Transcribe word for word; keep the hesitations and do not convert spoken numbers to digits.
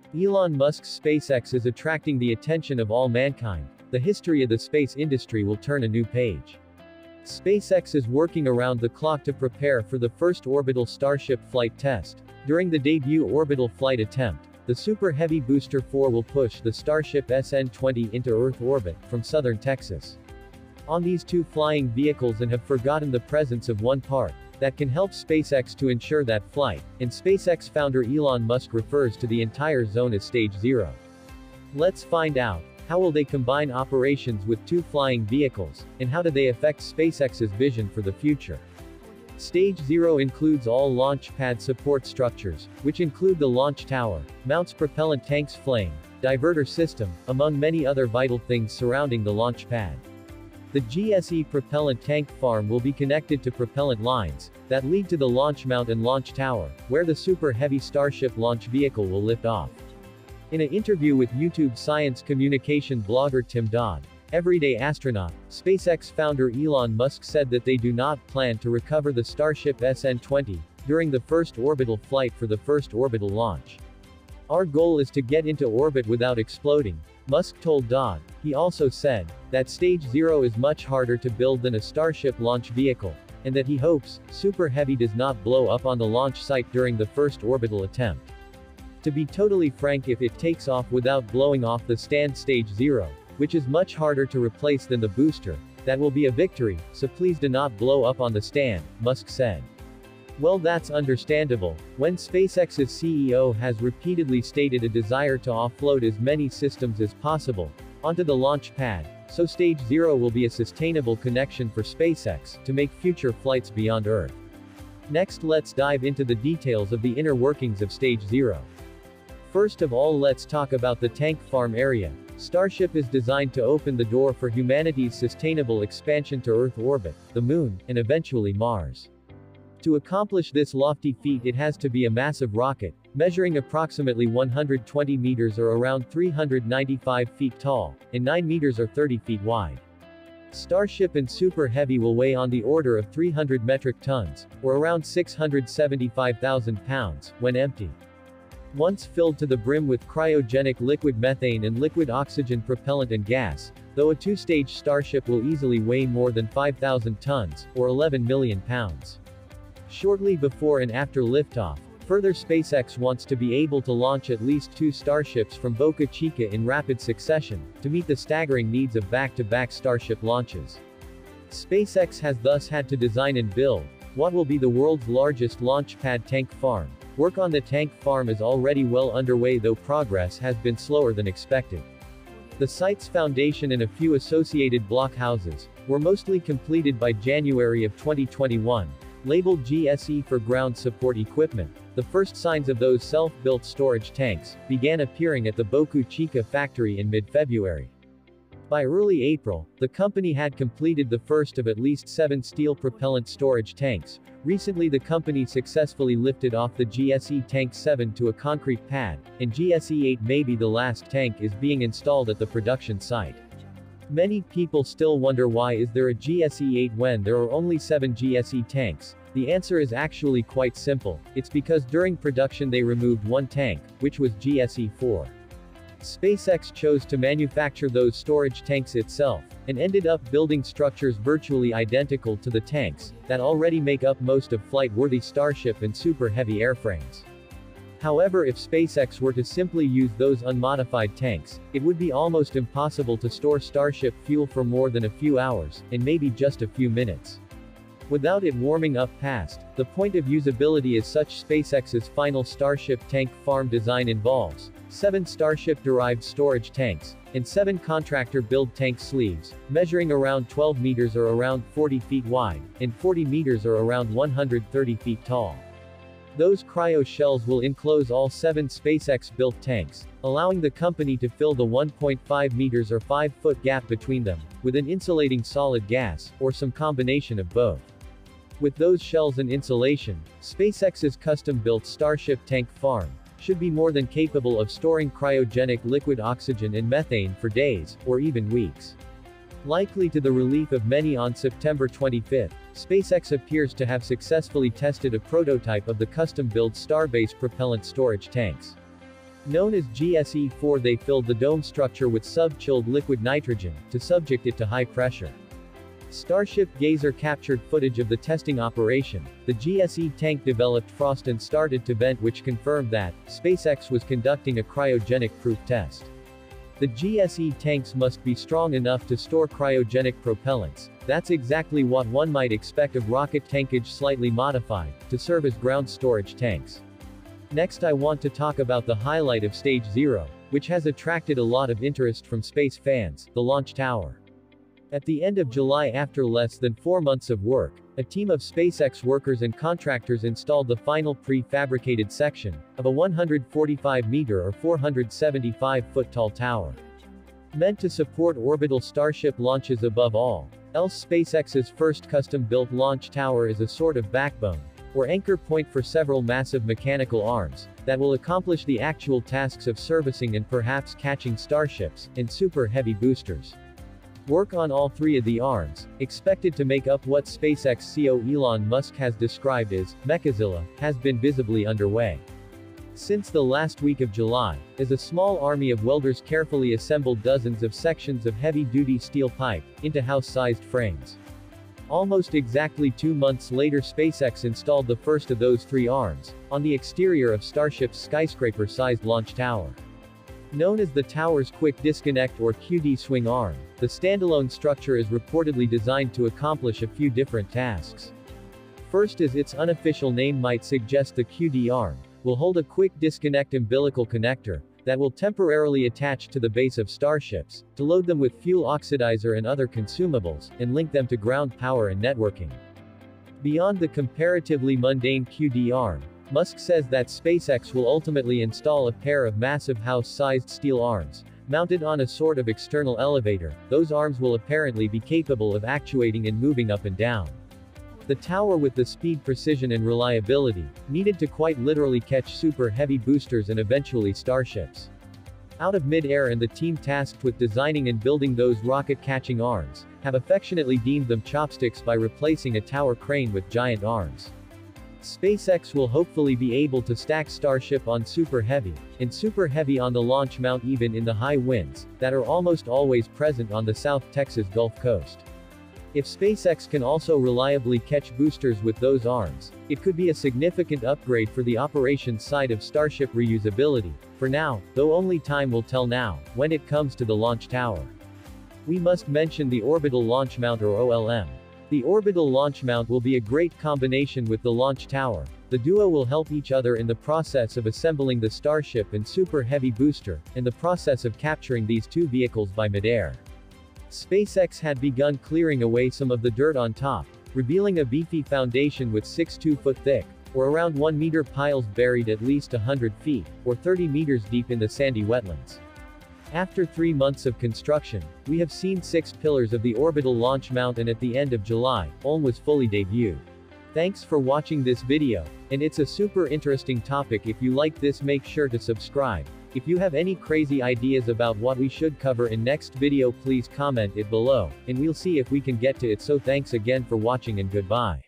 Elon Musk's SpaceX is attracting the attention of all mankind. The history of the space industry will turn a new page. SpaceX is working around the clock to prepare for the first orbital Starship flight test. During the debut orbital flight attempt, the Super Heavy Booster four will push the Starship S N twenty into Earth orbit, from southern Texas. On these two flying vehicles and have forgotten the presence of one part that can help SpaceX to ensure that flight, and SpaceX founder Elon Musk refers to the entire zone as Stage Zero. Let's find out, how will they combine operations with two flying vehicles, and how do they affect SpaceX's vision for the future? Stage Zero includes all launch pad support structures, which include the launch tower, mounts propellant tanks flame, diverter system, among many other vital things surrounding the launch pad. The G S E propellant tank farm will be connected to propellant lines that lead to the launch mount and launch tower, where the Super Heavy Starship launch vehicle will lift off. In an interview with YouTube science communication blogger Tim Dodd, Everyday Astronaut, SpaceX founder Elon Musk said that they do not plan to recover the Starship S N twenty during the first orbital flight for the first orbital launch. "Our goal is to get into orbit without exploding," Musk told Dodd. He also said that Stage Zero is much harder to build than a Starship launch vehicle, and that he hopes Super Heavy does not blow up on the launch site during the first orbital attempt. To be totally frank, if it takes off without blowing off the stand Stage Zero, which is much harder to replace than the booster, that will be a victory, so please do not blow up on the stand, Musk said. Well, that's understandable, when SpaceX's C E O has repeatedly stated a desire to offload as many systems as possible onto the launch pad, so Stage Zero will be a sustainable connection for SpaceX to make future flights beyond Earth. Next, let's dive into the details of the inner workings of Stage Zero. First of all, let's talk about the tank farm area. Starship is designed to open the door for humanity's sustainable expansion to Earth orbit, the Moon, and eventually Mars. To accomplish this lofty feat, it has to be a massive rocket, measuring approximately one hundred twenty meters or around three hundred ninety-five feet tall, and nine meters or thirty feet wide. Starship and Super Heavy will weigh on the order of three hundred metric tons, or around six hundred seventy-five thousand pounds, when empty. Once filled to the brim with cryogenic liquid methane and liquid oxygen propellant and gas, though a two-stage Starship will easily weigh more than five thousand tons, or eleven million pounds. Shortly before and after liftoff, further SpaceX wants to be able to launch at least two Starships from Boca Chica in rapid succession, to meet the staggering needs of back-to-back Starship launches. SpaceX has thus had to design and build what will be the world's largest launch pad tank farm. Work on the tank farm is already well underway, though progress has been slower than expected. The site's foundation and a few associated block houses were mostly completed by January of twenty twenty-one. Labeled G S E for ground support equipment, the first signs of those self-built storage tanks began appearing at the Boca Chica factory in mid-February. By early April, the company had completed the first of at least seven steel propellant storage tanks. Recently, the company successfully lifted off the G S E Tank seven to a concrete pad, and G S E eight, maybe the last tank, is being installed at the production site. Many people still wonder, why is there a G S E eight when there are only seven G S E tanks? The answer is actually quite simple. It's because during production they removed one tank, which was G S E four. SpaceX chose to manufacture those storage tanks itself, and ended up building structures virtually identical to the tanks that already make up most of flight-worthy Starship and Super Heavy airframes. However, if SpaceX were to simply use those unmodified tanks, it would be almost impossible to store Starship fuel for more than a few hours, and maybe just a few minutes, without it warming up past the point of usability. As such, SpaceX's final Starship tank farm design involves seven Starship-derived storage tanks, and seven contractor-built tank sleeves, measuring around twelve meters or around forty feet wide, and forty meters or around one hundred thirty feet tall. Those cryo shells will enclose all seven SpaceX-built tanks, allowing the company to fill the one point five meters or five foot gap between them, with an insulating solid gas, or some combination of both. With those shells and insulation, SpaceX's custom-built Starship tank farm should be more than capable of storing cryogenic liquid oxygen and methane for days, or even weeks. Likely to the relief of many, on September twenty-fifth, SpaceX appears to have successfully tested a prototype of the custom-built Starbase propellant storage tanks. Known as G S E four, they filled the dome structure with sub-chilled liquid nitrogen, to subject it to high pressure. Starship Gazer captured footage of the testing operation. The G S E tank developed frost and started to vent, which confirmed that SpaceX was conducting a cryogenic-proof test. The G S E tanks must be strong enough to store cryogenic propellants. That's exactly what one might expect of rocket tankage slightly modified, to serve as ground storage tanks. Next, I want to talk about the highlight of Stage Zero, which has attracted a lot of interest from space fans, the launch tower. At the end of July, after less than four months of work, a team of SpaceX workers and contractors installed the final pre-fabricated section of a one hundred forty-five meter or four hundred seventy-five foot tall tower. Meant to support orbital Starship launches above all else, SpaceX's first custom-built launch tower is a sort of backbone, or anchor point for several massive mechanical arms, that will accomplish the actual tasks of servicing and perhaps catching starships, and super heavy boosters. Work on all three of the arms, expected to make up what SpaceX C E O Elon Musk has described as Mechazilla, has been visibly underway. Since the last week of July, as a small army of welders carefully assembled dozens of sections of heavy-duty steel pipe into house-sized frames. Almost exactly two months later, SpaceX installed the first of those three arms on the exterior of Starship's skyscraper-sized launch tower. Known as the tower's Quick Disconnect or Q D swing arm, the standalone structure is reportedly designed to accomplish a few different tasks. First, as its unofficial name might suggest, the Q D arm will hold a quick disconnect umbilical connector that will temporarily attach to the base of starships, to load them with fuel oxidizer and other consumables, and link them to ground power and networking. Beyond the comparatively mundane Q D arm, Musk says that SpaceX will ultimately install a pair of massive house-sized steel arms, mounted on a sort of external elevator. Those arms will apparently be capable of actuating and moving up and down the tower with the speed, precision and reliability needed to quite literally catch super heavy boosters and eventually starships out of mid-air, and the team tasked with designing and building those rocket-catching arms have affectionately deemed them chopsticks by replacing a tower crane with giant arms. SpaceX will hopefully be able to stack Starship on Super Heavy, and Super Heavy on the launch mount, even in the high winds that are almost always present on the South Texas Gulf Coast. If SpaceX can also reliably catch boosters with those arms, it could be a significant upgrade for the operations side of Starship reusability. For now, though, only time will tell now, when it comes to the launch tower. We must mention the Orbital Launch Mount, or O L M. The Orbital Launch Mount will be a great combination with the launch tower. The duo will help each other in the process of assembling the Starship and Super Heavy booster, and the process of capturing these two vehicles by midair. SpaceX had begun clearing away some of the dirt on top, revealing a beefy foundation with six two foot thick, or around one meter piles buried at least one hundred feet, or thirty meters deep in the sandy wetlands. After three months of construction, we have seen six pillars of the orbital launch mount, and at the end of July, O L M was fully debuted. Thanks for watching this video, and it's a super interesting topic. If you like this, make sure to subscribe. If you have any crazy ideas about what we should cover in next video, please comment it below, and we'll see if we can get to it. So thanks again for watching and goodbye.